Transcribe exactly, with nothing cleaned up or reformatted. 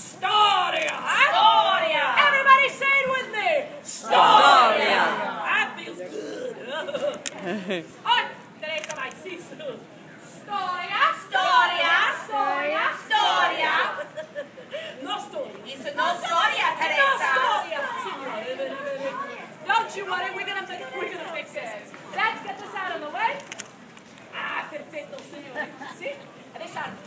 Storia! Storia! Everybody say it with me! Storia! That feels good. Alright, Teresa, vai, sis. Storia! Storia! Storia! Storia! No story. It's no storia, No Teresa. storia! Signore, vedi, vedi. Don't you worry, we're gonna, we're gonna fix it. Let's get this out of the way. Ah, perfetto, signore. Sì? Adesso